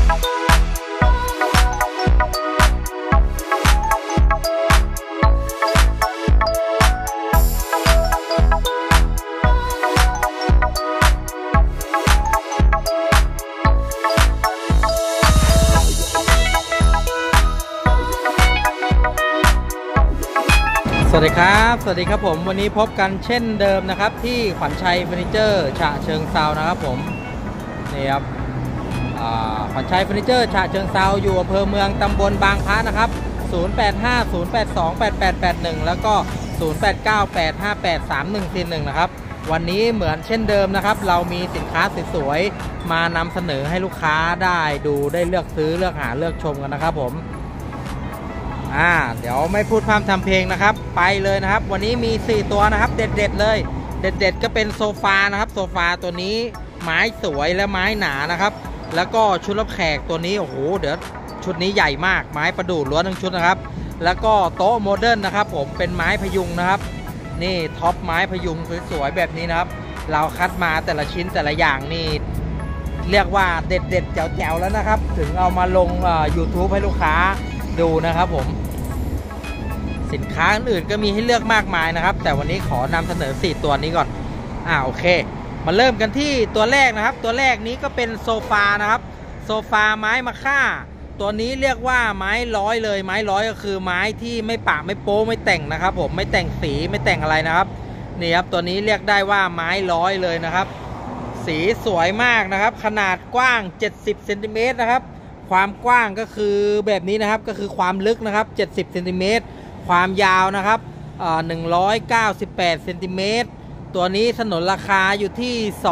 สวัสดีครับผมวันนี้พบกันเช่นเดิมนะครับที่ขวัญชัยเฟอร์นิเจอร์ฉะเชิงเซานะครับผมนี่ครับขวัญชัยเฟอร์นิเจอร์ฉะเชิงเซาอยู่อำเภอเมืองตำบลบางพระนะครับ0850828881แล้วก็0898583141นะครับวันนี้เหมือนเช่นเดิมนะครับเรามีสินค้าสวยๆมานำเสนอให้ลูกค้าได้ดูได้เลือกซื้อเลือกหาเลือกชมกันนะครับผมเดี๋ยวไม่พูดพร่ำทำเพลงนะครับไปเลยนะครับวันนี้มี4ตัวนะครับเด็ดเลยเด็ดก็เป็นโซฟานะครับโซฟาตัวนี้ไม้สวยและไม้หนานะครับแล้วก็ชุดรับแขกตัวนี้โอ้โหเดี๋ยวชุดนี้ใหญ่มากไม้ประดู่ล้วนทั้งชุดนะครับแล้วก็โต๊ะโมเดิร์นนะครับผมเป็นไม้พยุงนะครับนี่ท็อปไม้พยุงสวยๆแบบนี้นะครับเราคัดมาแต่ละชิ้นแต่ละอย่างนี่เรียกว่าเด็ดแจ๋วๆแล้วนะครับถึงเอามาลงYouTube ให้ลูกค้าดูนะครับผมสินค้าอื่นก็มีให้เลือกมากมายนะครับแต่วันนี้ขอนำเสนอ4ตัวนี้ก่อนโอเคมาเริ่มกันที่ตัวแรกนะครับตัวแรกนี้ก็เป็นโซฟานะครับโซฟาไม้มะค่าตัวนี้เรียกว่าไม้ร้อยเลยไม้ร้อยก็คือไม้ที่ไม่ปะไม่โป๊ไม่แต่งนะครับผมไม่แต่งสีไม่แต่งอะไรนะครับนี่ครับตัวนี้เรียกได้ว่าไม้ร้อยเลยนะครับสีสวยมากนะครับขนาดกว้าง70เซนติเมตรนะครับความกว้างก็คือแบบนี้นะครับก็คือความลึกนะครับ70เซนติเมตรความยาวนะครับ198เซนติเมตรตัวนี้สนนราคาอยู่ที่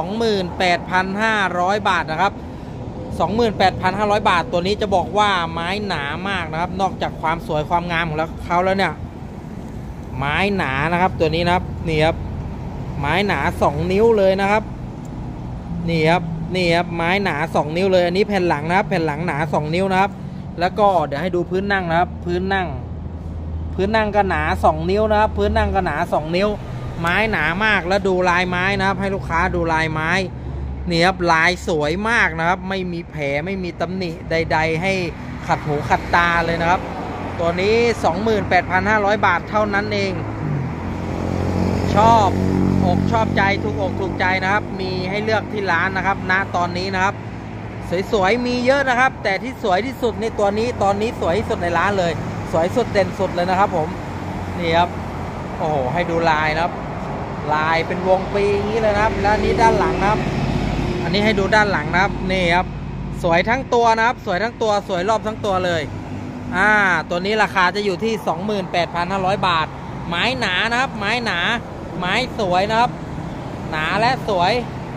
28,500 บาทนะครับ 28,500 บาทตัวนี้จะบอกว่าไม้หนามากนะครับนอกจากความสวยความงามของเขาแล้วเนี่ยไม้หนานะครับตัวนี้นะครับนี่ครับไม้หนา2นิ้วเลยนะครับนี่ครับไม้หนา2นิ้วเลยอันนี้แผ่นหลังนะครับแผ่นหลังหนา2นิ้วนะครับแล้วก็เดี๋ยวให้ดูพื้นนั่งนะครับพื้นนั่งก็หนา2นิ้วนะครับพื้นนั่งก็หนา2นิ้วไม้หนามากแล้วดูลายไม้นะครับให้ลูกค้าดูลายไม้นี่ครับลายสวยมากนะครับไม่มีแผลไม่มีตำหนิใดๆให้ขัดหูขัดตาเลยนะครับตัวนี้ 28,500 บาทเท่านั้นเองชอบอกใจถูกอกถูกใจนะครับมีให้เลือกที่ร้านนะครับณตอนนี้นะครับสวยๆมีเยอะนะครับแต่ที่สวยที่สุดในตัวนี้ตอนนี้สวยที่สุดในร้านเลยสวยสุดเด่นสุดเลยนะครับผมนี่ครับโอ้โหให้ดูลายนะครับลายเป็นวงปีอย่างนี้เลยนะครับแล้วนี้ด้านหลังนะครับอันนี้ให้ดูด้านหลังนะครับนี่ครับสวยทั้งตัวนะครับสวยทั้งตัวสวยรอบทั้งตัวเลยตัวนี้ราคาจะอยู่ที่ 28,500 บาทไม้หนานะครับไม้หนาไม้สวยนะครับหนาและสวย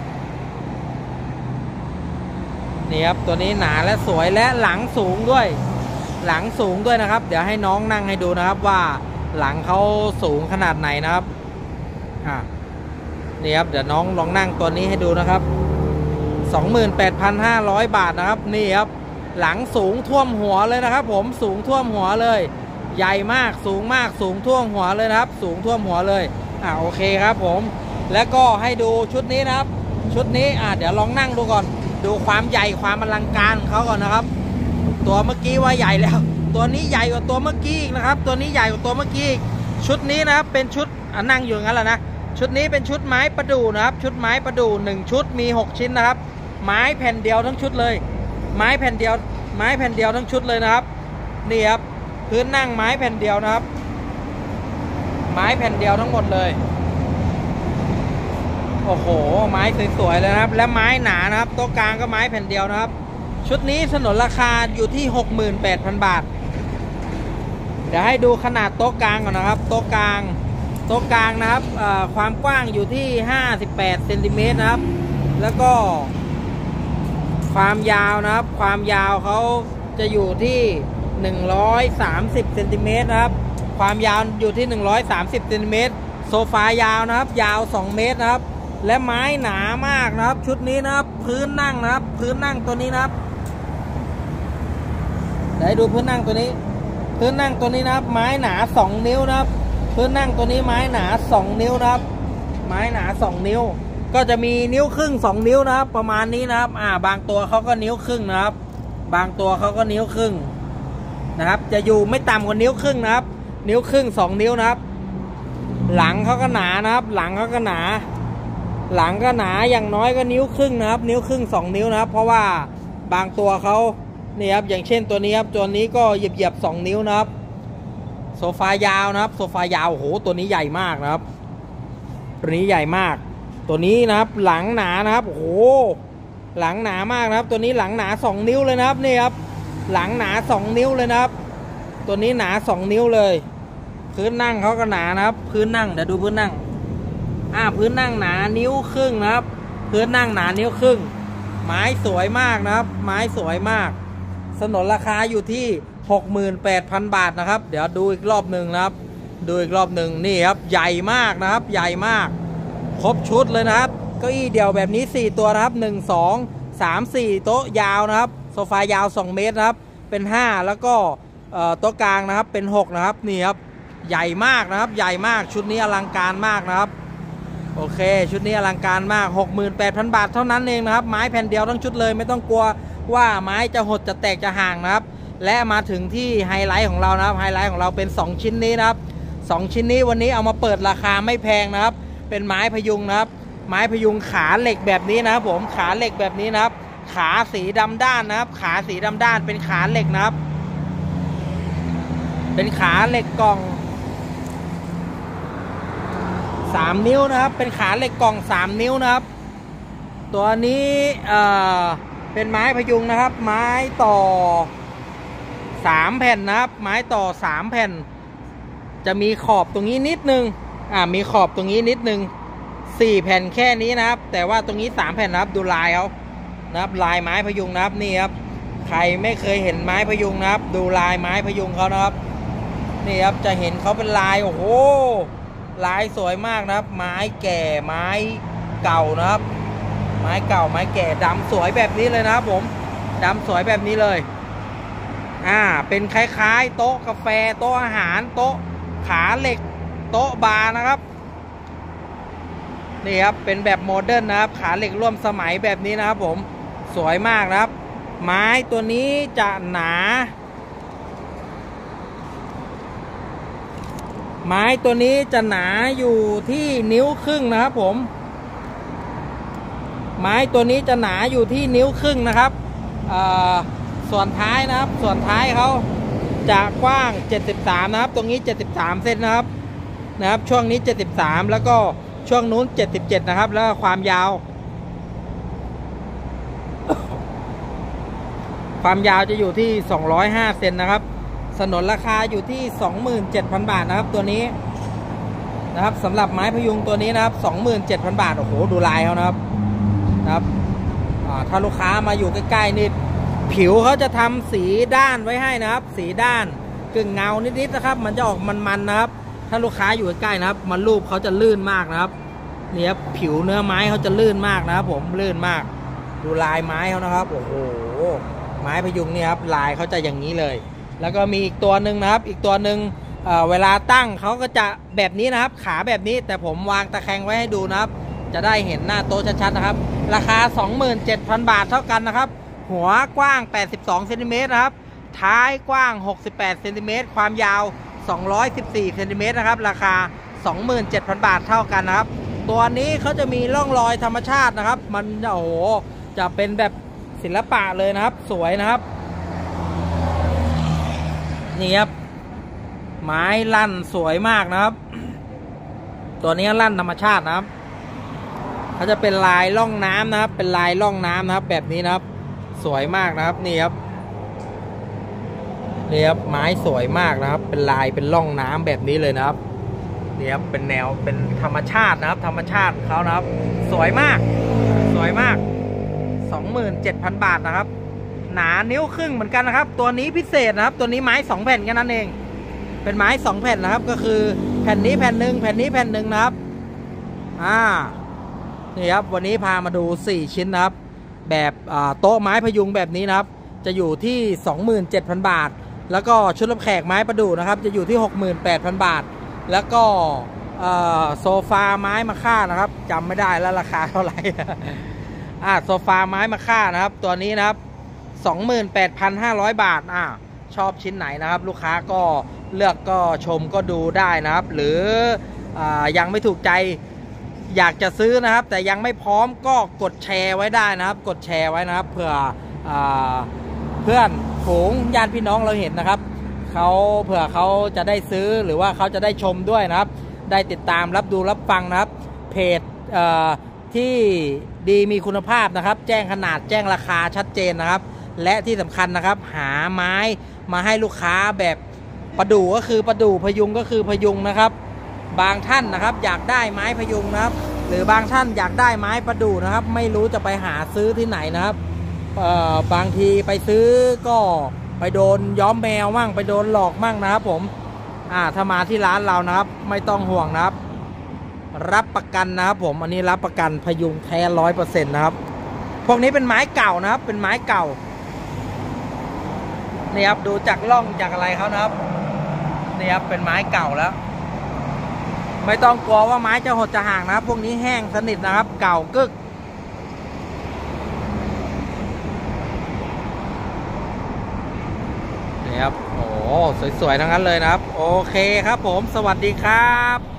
นี่ครับตัวนี้หนาและสวยและหลังสูงด้วยนะครับเดี๋ยวให้น้องนั่งให้ดูนะครับว่าหลังเขาสูงขนาดไหนนะครับนี่ครับเดี๋ยวน้องลองนั่งตัวนี้ให้ดูนะครับ 28,500 บาทนะครับนี่ครับหลังสูงท่วมหัวเลยนะครับผมสูงท่วมหัวเลยใหญ่มากสูงท่วมหัวเลยนะครับสูงท่วมหัวเลยโอเคครับผมแล้วก็ให้ดูชุดนี้นะครับชุดนี้เดี๋ยวลองนั่งดูก่อนดูความใหญ่ความอลังการของเขาก่อนนะครับตัวเมื่อกี้ว่าใหญ่แล้วตัวนี้ใหญ่กว่าตัวเมื่อกี้อีกนะครับตัวนี้ใหญ่กว่าตัวเมื่อกี้ชุดนี้นะครับเป็นชุดนั่งอยู่งั้นแหละนะชุดนี้เป็นชุดไม้ประดู่นะครับชุดไม้ประดู่1ชุดมี6ชิ้นนะครับไม้แผ่นเดียวทั้งชุดเลยไม้แผ่นเดียวทั้งชุดเลยนะครับนี่ครับพื้นนั่งไม้แผ่นเดียวนะครับไม้แผ่นเดียวทั้งหมดเลยโอ้โหไม้สวยๆเลยนะครับและไม้หนานะครับโต๊ะกลางก็ไม้แผ่นเดียวนะครับชุดนี้สนนราคาอยู่ที่ 68,000 บาทเดี๋ยวให้ดูขนาดโต๊ะกลางก่อนนะครับโต๊ะกลางนะครับความกว้างอยู่ที่58เซนติเมตรนะครับแล้วก็ความยาวนะครับความยาวเขาจะอยู่ที่130เซนติเมตรนะครับความยาวอยู่ที่130เซนติเมตรโซฟายาวนะครับยาว2เมตรนะครับและไม้หนามากนะครับชุดนี้นะครับพื้นนั่งนะครับพื้นนั่งตัวนี้นะครับเดี๋ยวให้ดูพื้นนั่งตัวนี้นะครับไม้หนา2นิ้วนะครับพื้นนั่งตัวนี้ไม้หนา2นิ้วนะครับไม้หนา2นิ้วก็จะมีนิ้วครึ่ง2นิ้วนะครับประมาณนี้นะครับบางตัวเขาก็นิ้วครึ่งนะครับบางตัวเขาก็นิ้วครึ่งนะครับจะอยู่ไม่ต่ำกว่านิ้วครึ่งนะครับนิ้วครึ่ง2 นิ้วนะครับหลังเขาก็หนานะครับหลังเขาก็หนาหลังก็หนาอย่างน้อยก็นิ้วครึ่งนะครับนิ้วครึ่ง2 นิ้วนะครับเพราะว่าบางตัวเขานี่ครับอย่างเช่นตัวนี้ครับตัวนี้ก็เหยียบ2 นิ้วนะครับโซฟายาวนะครับโซฟายาวโอ้โหตัวนี้ใหญ่มากนะครับตัวนี้ใหญ่มากตัวนี้นะครับหลังหนานะครับโอ้โหหลังหนามากนะครับตัวนี้หลังหนา2 นิ้วเลยนะครับนี่ครับหลังหนา2 นิ้วเลยนะครับตัวนี้หนา2 นิ้วเลยพื้นนั่งเขาก็หนานะครับพื้นนั่งเดี๋ยวดูพื้นนั่งพื้นนั่งหนานิ้วครึ่งนะครับพื้นนั่งหนานิ้วครึ่งไม้สวยมากนะครับไม้สวยมากสนนราคาอยู่ที่ 68,000 บาทนะครับเดี๋ยวดูอีกรอบหนึ่งนะครับดูอีกรอบหนึ่งนี่ครับใหญ่มากนะครับใหญ่มากครบชุดเลยนะครับเก้าอี้เดี่ยวแบบนี้4 ตัวนะครับ1 2 3 4โต๊ะยาวนะครับโซฟายาว2 เมตรนะครับเป็น5แล้วก็โต๊ะกลางนะครับเป็น6นะครับนี่ครับใหญ่มากนะครับใหญ่มากชุดนี้อลังการมากนะครับโอเคชุดนี้อลังการมาก 68,000 บาทเท่านั้นเองนะครับไม้แผ่นเดียวทั้งชุดเลยไม่ต้องกลัวว่าไม้จะหดจะแตกจะห่างนะครับและมาถึงที่ไฮไลท์ของเรานะครับไฮไลท์ของเราเป็น2 ชิ้นนี้นะครับ2 ชิ้นนี้วันนี้เอามาเปิดราคาไม่แพงนะครับเป็นไม้พยุงนะครับไม้พยุงขาเหล็กแบบนี้นะครับผมขาเหล็กแบบนี้นะครับขาสีดำด้านนะครับขาสีดำด้านเป็นขาเหล็กนะครับเป็นขาเหล็กกล่อง3 นิ้วนะครับเป็นขาเหล็กกล่อง3 นิ้วนะครับตัวนี้เป็นไม้พยุงนะครับไม้ต่อ3 แผ่นนะครับไม้ต่อ3 แผ่นจะมีขอบตรงนี้นิดนึงมีขอบตรงนี้นิดนึง4 แผ่นแค่นี้นะครับแต่ว่าตรงนี้3 แผ่นนะครับดูลายเขานะครับลายไม้พยุงนะครับนี่ครับใครไม่เคยเห็นไม้พยุงนะครับดูลายไม้พยุงเขานะครับนี่ครับจะเห็นเขาเป็นลายโอ้โหลายสวยมากนะครับไม้แก่ไม้เก่านะครับไม้เก่าไม้แก่ดำสวยแบบนี้เลยนะครับผมดำสวยแบบนี้เลยเป็นคล้ายๆโต๊ะกาแฟโต๊ะอาหารโต๊ะขาเหล็กโต๊ะบาร์นะครับนี่ครับเป็นแบบโมเดิร์นนะครับขาเหล็กร่วมสมัยแบบนี้นะครับผมสวยมากนะครับไม้ตัวนี้จะหนาไม้ตัวนี้จะหนาอยู่ที่นิ้วครึ่งนะครับผมไม้ตัวนี้จะหนาอยู่ที่นิ้วครึ่งนะครับส่วนท้ายนะครับส่วนท้ายเขาจะกว้าง73นะครับตรงนี้73 เซนนะครับช่วงนี้73แล้วก็ช่วงนู้น77นะครับแล้วความยาวจะอยู่ที่205 เซนนะครับสนนราคาอยู่ที่ 27,000 บาทนะครับตัวนี้นะครับสำหรับไม้พยุงตัวนี้นะครับ 27,000 บาทโอ้โหดูลายเขานะครับถ้าลูกค้ามาอยู่ใกล้ๆนี่ผิวเขาจะทำสีด้านไว้ให้นะครับสีด้านกึ่งเงานิดๆนะครับมันจะออกมันๆนะครับถ้าลูกค้าอยู่ใกล้ๆนะครับมันรูปเขาจะลื่นมากนะครับนี่ครับผิวเนื้อไม้เขาจะลื่นมากนะครับผมลื่นมากดูลายไม้เขานะครับโอ้โหไม้พยุงนี่ครับลายเขาจะอย่างนี้เลยแล้วก็มีอีกตัวหนึ่งนะครับอีกตัวหนึ่งเวลาตั้งเขาก็จะแบบนี้นะครับขาแบบนี้แต่ผมวางตะแคงไว้ให้ดูนะครับจะได้เห็นหน้าโต๊ะชัดๆนะครับราคา 27,000 บาทเท่ากันนะครับหัวกว้าง82 เซนติเมตรนะครับท้ายกว้าง68 เซนติเมตรความยาว214 เซนติเมตรนะครับราคา 27,000 บาทเท่ากันนะครับตัวนี้เขาจะมีร่องรอยธรรมชาตินะครับมันโอ้โหจะเป็นแบบศิลปะเลยนะครับสวยนะครับนี่ครับไม้ลั่นสวยมากนะครับตัวนี้ลั่นธรรมชาตินะครับเขาจะเป็นลายร่องน้ำนะครับเป็นลายร่องน้ำนะครับแบบนี้นะครับสวยมากนะครับนี่ครับไม้สวยมากนะครับเป็นลายเป็นร่องน้ำแบบนี้เลยนะครับนี่ครับเป็นแนวเป็นธรรมชาตินะครับธรรมชาติเขานะครับสวยมากสวยมาก 27,000 บาทนะครับหนานิ้วครึ่งเหมือนกันนะครับตัวนี้พิเศษนะครับตัวนี้ไม้2 แผ่นแค่นั้นเองเป็นไม้2 แผ่นนะครับก็คือแผ่นนี้แผ่นหนึ่งแผ่นนี้แผ่นหนึ่งนะครับนี่ครับวันนี้พามาดู4 ชิ้นนะครับแบบโต๊ะไม้พยุงแบบนี้นะครับจะอยู่ที่ 27,000 บาทแล้วก็ชุดรับแขกไม้ประดู่นะครับจะอยู่ที่ 68,000 บาทแล้วก็โซฟาไม้มะค่านะครับจำไม่ได้แล้วราคาเท่าไหร่โซฟาไม้มะค่านะครับตัวนี้นะครับ 28,500 บาทชอบชิ้นไหนนะครับลูกค้าก็เลือกก็ชมก็ดูได้นะครับหรือยังไม่ถูกใจอยากจะซื้อนะครับแต่ยังไม่พร้อมก็กดแชร์ไว้ได้นะครับกดแชร์ไว้นะครับเผื่อเพื่อนฝูงญาติพี่น้องเราเห็นนะครับเผื่อเขาจะได้ซื้อหรือว่าเขาจะได้ชมด้วยนะครับได้ติดตามรับดูรับฟังนะครับเพจที่ดีมีคุณภาพนะครับแจ้งขนาดแจ้งราคาชัดเจนนะครับและที่สำคัญนะครับหาไม้มาให้ลูกค้าแบบประดู่ก็คือประดู่พยุงก็คือพยุงนะครับบางท่านนะครับอยากได้ไม้พยุงนะครับหรือบางท่านอยากได้ไม้ประดู่นะครับไม่รู้จะไปหาซื้อที่ไหนนะครับบางทีไปซื้อก็ไปโดนย้อมแมวมั่งไปโดนหลอกมั่งนะครับผมถ้ามาที่ร้านเรานะครับไม่ต้องห่วงนะครับรับประกันนะครับผมอันนี้รับประกันพยุงแท้ 100% นะครับพวกนี้เป็นไม้เก่านะครับเป็นไม้เก่านี่ครับดูจากร่องจากอะไรเขานะครับนี่ครับเป็นไม้เก่าแล้วไม่ต้องกลัวว่าไม้จะหดจะห่างนะครับพวกนี้แห้งสนิทนะครับเก่ากึกนี่ครับโอ้สวยๆทั้งนั้นเลยนะครับโอเคครับผมสวัสดีครับ